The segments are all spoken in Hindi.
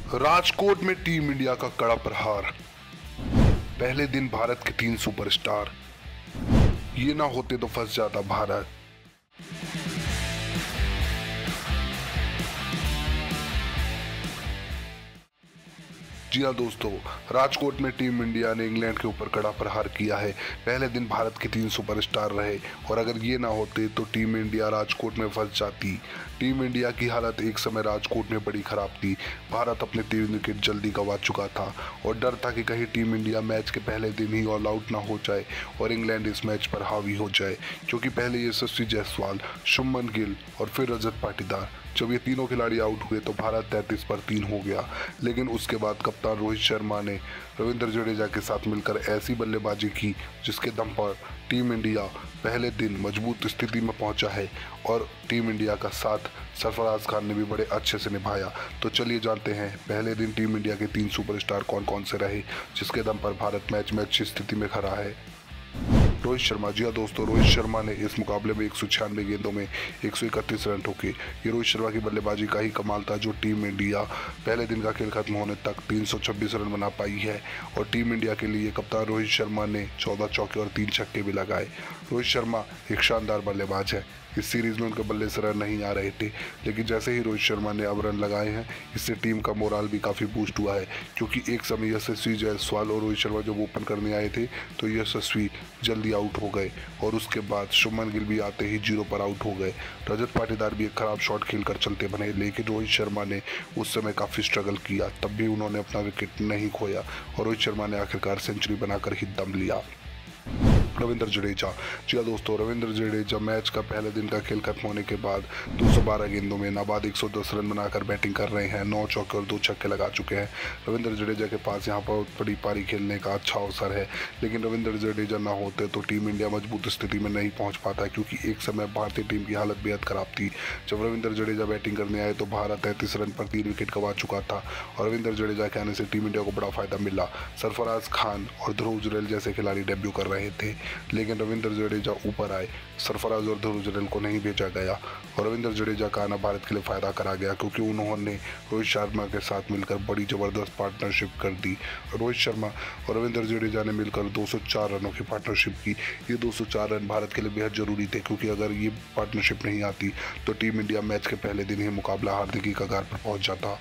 राजकोट में टीम इंडिया का कड़ा प्रहार। पहले दिन भारत के 3 सुपरस्टार। ये ना होते तो फंस जाता भारत। जी हाँ दोस्तों, राजकोट में टीम इंडिया ने इंग्लैंड के ऊपर कड़ा प्रहार किया है। पहले दिन भारत के 3 सुपरस्टार रहे और अगर ये ना होते तो टीम इंडिया राजकोट में फंस जाती। टीम इंडिया की हालत एक समय राजकोट में बड़ी खराब थी। भारत अपने 3 विकेट जल्दी गंवा चुका था और डर था कि कहीं टीम इंडिया मैच के पहले दिन ही ऑल आउट ना हो जाए और इंग्लैंड इस मैच पर हावी हो जाए, क्योंकि पहले यशस्वी जायसवाल, शुभमन गिल और फिर रजत पाटीदार, जब ये तीनों खिलाड़ी आउट हुए तो भारत 33 पर 3 हो गया। लेकिन उसके बाद कप्तान रोहित शर्मा ने रविंद्र जडेजा के साथ मिलकर ऐसी बल्लेबाजी की जिसके दम पर टीम इंडिया पहले दिन मजबूत स्थिति में पहुंचा है और टीम इंडिया का साथ सरफराज खान ने भी बड़े अच्छे से निभाया। तो चलिए जानते हैं पहले दिन टीम इंडिया के 3 सुपरस्टार कौन कौन से रहे जिसके दम पर भारत मैच में अच्छी स्थिति में खड़ा है। रोहित शर्मा। जी हाँ दोस्तों, रोहित शर्मा ने इस मुकाबले में 196 गेंदों में 131 रन ठोके। ये रोहित शर्मा की बल्लेबाजी का ही कमाल था जो टीम इंडिया पहले दिन का खेल खत्म होने तक 326 रन बना पाई है। और टीम इंडिया के लिए कप्तान रोहित शर्मा ने 14 चौके और 3 छक्के भी लगाए। रोहित शर्मा एक शानदार बल्लेबाज है। इस सीरीज में उनके बल्ले से रन नहीं आ रहे थे, लेकिन जैसे ही रोहित शर्मा ने अब रन लगाए हैं इससे टीम का मोराल भी काफ़ी बूस्ट हुआ है, क्योंकि एक समय यशस्वी जायसवाल और रोहित शर्मा जब ओपन करने आए थे तो यशस्वी जल्दी आउट हो गए और उसके बाद शुभमन गिल भी आते ही 0 पर आउट हो गए। रजत पाटीदार भी एक खराब शॉट खेलकर चलते बने, लेकिन रोहित शर्मा ने उस समय काफ़ी स्ट्रगल किया, तब भी उन्होंने अपना विकेट नहीं खोया और रोहित शर्मा ने आखिरकार सेंचुरी बनाकर ही दम लिया। रविंद्र जडेजा। जी हाँ दोस्तों, रविंद्र जडेजा मैच का पहले दिन का खेल खत्म होने के बाद 212 गेंदों में नाबाद 110 रन बनाकर बैटिंग कर रहे हैं। 9 चौके और 2 छक्के लगा चुके हैं। रविंद्र जडेजा के पास यहाँ पर बड़ी पारी खेलने का अच्छा अवसर है, लेकिन रविंद्र जडेजा ना होते तो टीम इंडिया मजबूत स्थिति में नहीं पहुँच पाता, क्योंकि एक समय भारतीय टीम की हालत बेहद खराब थी। जब रविंद्र जडेजा बैटिंग करने आए तो भारत 33 रन पर 3 विकेट गंवा चुका था और रविंद्र जडेजा के आने से टीम इंडिया को बड़ा फायदा मिला। सरफराज खान और ध्रुव जुरैल जैसे खिलाड़ी डेब्यू कर रहे थे, लेकिन रविंद्र जडेजा ऊपर आए। सरफराज और ध्रुव जुरैल को नहीं भेजा गया और रविंद्र जडेजा का आना भारत के लिए फायदा करा गया, क्योंकि उन्होंने रोहित शर्मा के साथ मिलकर बड़ी ज़बरदस्त पार्टनरशिप कर दी। रोहित शर्मा और रविंद्र जडेजा ने मिलकर 204 रनों की पार्टनरशिप की। ये 204 रन भारत के लिए बेहद ज़रूरी थे, क्योंकि अगर ये पार्टनरशिप नहीं आती तो टीम इंडिया मैच के पहले दिन ही मुकाबला हारने की कगार पर पहुँच जाता।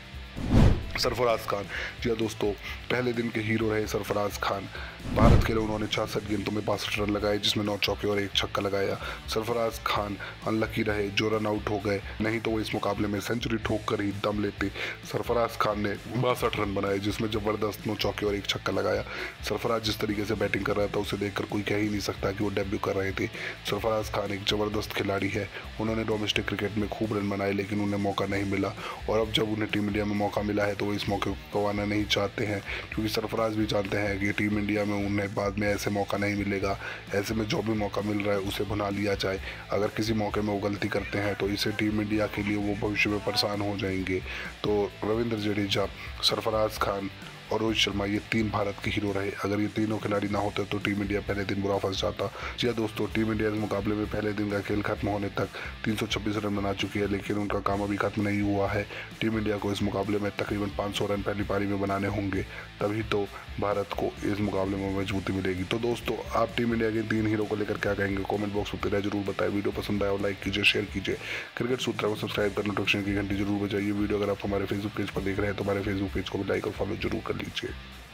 सरफराज खान। जी हाँ दोस्तों, पहले दिन के हीरो रहे सरफराज खान। भारत के लिए उन्होंने 66 गेंदों में 62 रन लगाए, जिसमें 9 चौके और 1 छक्का लगाया। सरफराज खान अनलकी रहे जो रन आउट हो गए, नहीं तो वो इस मुकाबले में सेंचुरी ठोक कर ही दम लेते। सरफराज खान ने 62 रन बनाए, जिसमें ज़बरदस्त 9 चौके और 1 छक्का लगाया। सरफराज जिस तरीके से बैटिंग कर रहा था उसे देखकर कोई कह ही नहीं सकता कि वो डेब्यू कर रहे थे। सरफराज खान एक ज़बरदस्त खिलाड़ी है। उन्होंने डोमेस्टिक क्रिकेट में खूब रन बनाए, लेकिन उन्हें मौका नहीं मिला और अब जब उन्हें टीम इंडिया में मौका मिला है तो वो इस मौके को गंवाना नहीं चाहते हैं, क्योंकि सरफराज भी जानते हैं कि टीम इंडिया में उन्हें बाद में ऐसे मौका नहीं मिलेगा। ऐसे में जो भी मौका मिल रहा है उसे भुना लिया जाए। अगर किसी मौके में वो गलती करते हैं तो इससे टीम इंडिया के लिए वो भविष्य में परेशान हो जाएंगे। तो रविंद्र जडेजा, सरफराज खान और रोहित शर्मा, ये 3 भारत के हीरो रहे। अगर ये तीनों खिलाड़ी ना होते तो टीम इंडिया पहले दिन बुरा फंस जाता। जी हाँ दोस्तों, टीम इंडिया इस मुकाबले में पहले दिन का खेल खत्म होने तक 326 रन बना चुकी है, लेकिन उनका काम अभी खत्म नहीं हुआ है। टीम इंडिया को इस मुकाबले में तकरीबन 500 रन पहली पारी में बनाने होंगे, तभी तो भारत को इस मुकाबले में मजबूती मिलेगी। तो दोस्तों, आप टीम इंडिया के 3 हीरो को लेकर क्या कहेंगे कॉमेंट बॉक्स में तेरा जरूर बताएं। वीडियो पसंद आया और लाइक कीजिए, शेयर कीजिए। क्रिकेट सूत्रा को सब्सक्राइब कर नोटिफिकेशन की घंटी जरूर बजाइए। वीडियो अगर आप हमारे फेसबुक पेज पर देख रहे हैं तो हमारे फेसबुक पेज को भी लाइक और फॉलो जरूर कर लीजिए।